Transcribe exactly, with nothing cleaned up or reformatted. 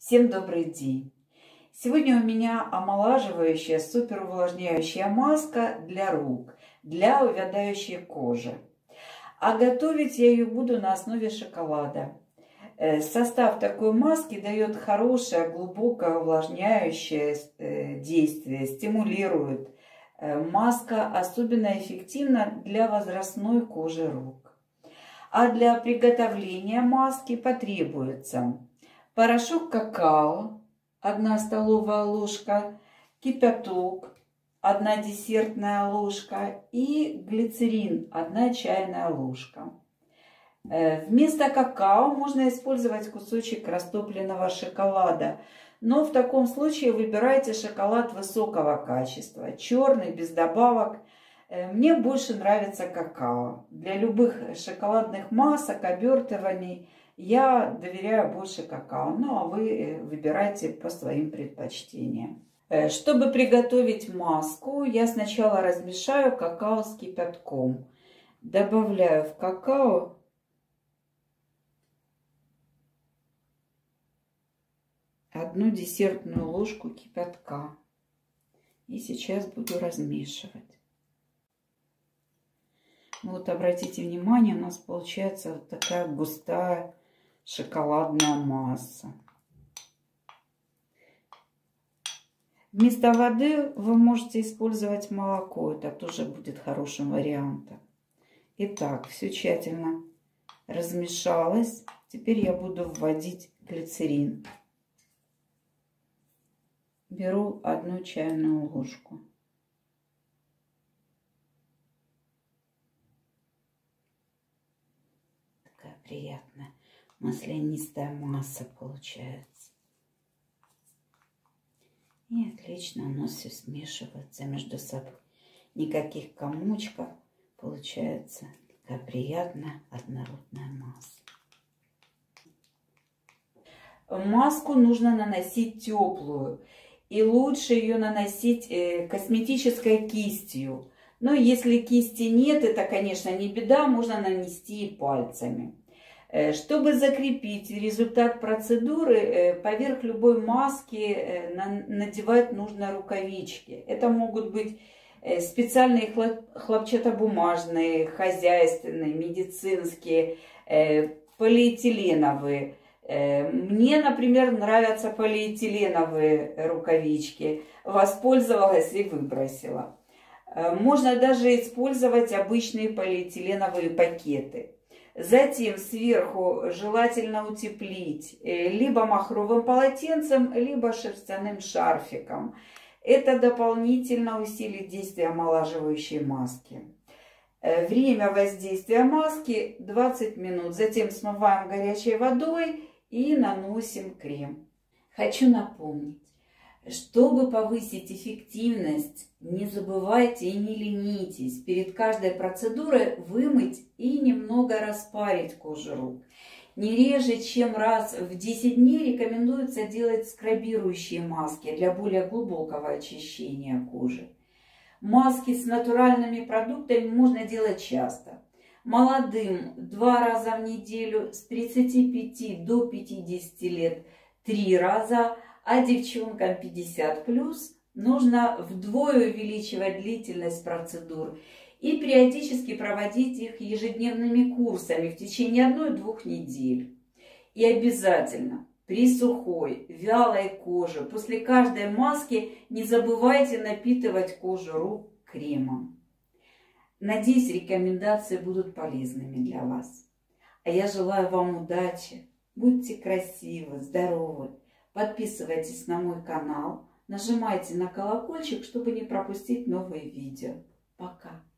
Всем добрый день! Сегодня у меня омолаживающая, супер увлажняющая маска для рук, для увядающей кожи. А готовить я ее буду на основе шоколада. Состав такой маски дает хорошее, глубокое увлажняющее действие, стимулирует. Маска особенно эффективна для возрастной кожи рук. А для приготовления маски потребуется порошок какао, одна столовая ложка, кипяток, одна десертная ложка и глицерин, одна чайная ложка. Вместо какао можно использовать кусочек растопленного шоколада, но в таком случае выбирайте шоколад высокого качества, черный, без добавок. Мне больше нравится какао. Для любых шоколадных масок, обертываний я доверяю больше какао, ну а вы выбирайте по своим предпочтениям. Чтобы приготовить маску, я сначала размешаю какао с кипятком. Добавляю в какао одну десертную ложку кипятка. И сейчас буду размешивать. Вот обратите внимание, у нас получается вот такая густая шоколадная масса. Вместо воды вы можете использовать молоко. Это тоже будет хорошим вариантом. Итак, все тщательно размешалось. Теперь я буду вводить глицерин. Беру одну чайную ложку. Такая приятная маслянистая масса получается. И отлично оно все смешивается между собой. Никаких комочков. Получается такая приятная однородная масса. Маску нужно наносить теплую. И лучше ее наносить косметической кистью. Но если кисти нет, это, конечно, не беда, можно нанести и пальцами. Чтобы закрепить результат процедуры, поверх любой маски надевать нужно рукавички. Это могут быть специальные хлопчатобумажные, хозяйственные, медицинские, полиэтиленовые. Мне, например, нравятся полиэтиленовые рукавички. Воспользовалась и выбросила. Можно даже использовать обычные полиэтиленовые пакеты. Затем сверху желательно утеплить либо махровым полотенцем, либо шерстяным шарфиком. Это дополнительно усилит действие омолаживающей маски. Время воздействия маски двадцать минут. Затем смываем горячей водой и наносим крем. Хочу напомнить, чтобы повысить эффективность, не забывайте и не ленитесь перед каждой процедурой вымыть и немного распарить кожу рук. Не реже, чем раз в десять дней рекомендуется делать скрабирующие маски для более глубокого очищения кожи. Маски с натуральными продуктами можно делать часто. Молодым два раза в неделю, с тридцати пяти до пятидесяти лет три раза, а девчонкам пятьдесят плюс нужно вдвое увеличивать длительность процедур и периодически проводить их ежедневными курсами в течение одной-двух недель. И обязательно при сухой, вялой коже после каждой маски не забывайте напитывать кожу рук кремом. Надеюсь, рекомендации будут полезными для вас. А я желаю вам удачи. Будьте красивы, здоровы. Подписывайтесь на мой канал. Нажимайте на колокольчик, чтобы не пропустить новые видео. Пока!